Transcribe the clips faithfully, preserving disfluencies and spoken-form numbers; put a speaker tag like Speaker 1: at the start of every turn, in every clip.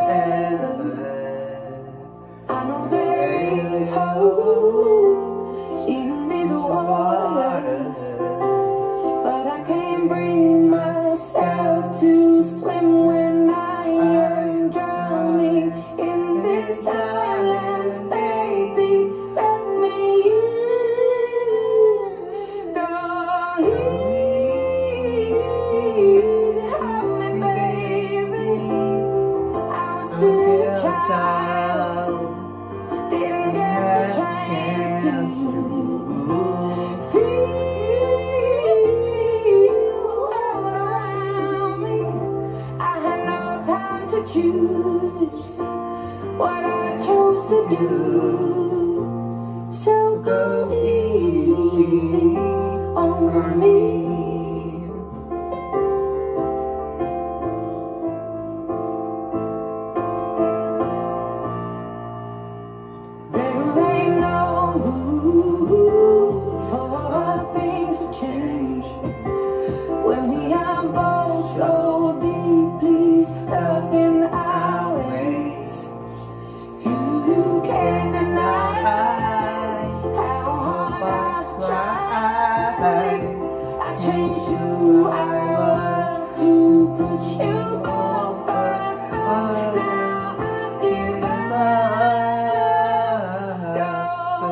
Speaker 1: I know there is hope in these waters, but I can't bring myself to swim when I am drowning in this silence, baby. Let me in. Go easy, help me, baby. I was still a child, didn't get the chance to feel around me. I had no time to choose what I chose to do. So go easy on me. When we are both so deeply stuck in our ways, you can't deny how hard I tried. I changed who I was to put you both first, but now I give up. Go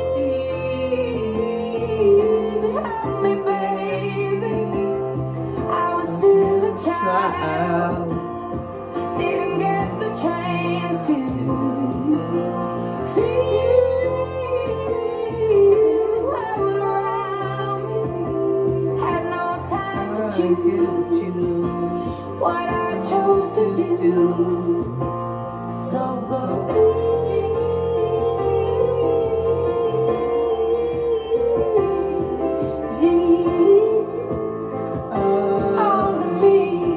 Speaker 1: easy, help me, baby. Child, didn't get the chance to feel around me. Had no time to choose what I chose to do. So go easy on me.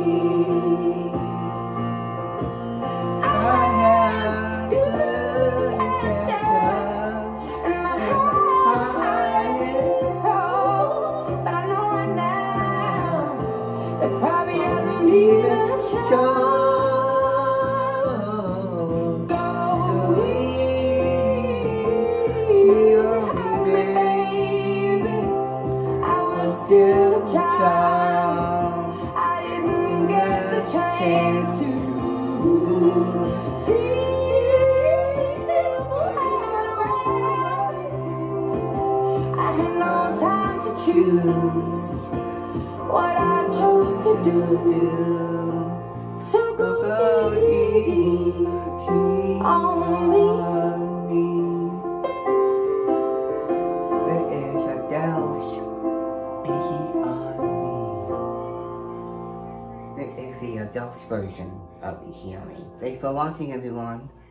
Speaker 1: It probably hasn't even shown. Go easy, help me, baby. I was still a child. I didn't get the chance to feel around. I had no time to choose what I chose to do. So go easy on me.
Speaker 2: There is a dose easy on me. There is the adult version of Easy on Me. Thanks for watching, everyone.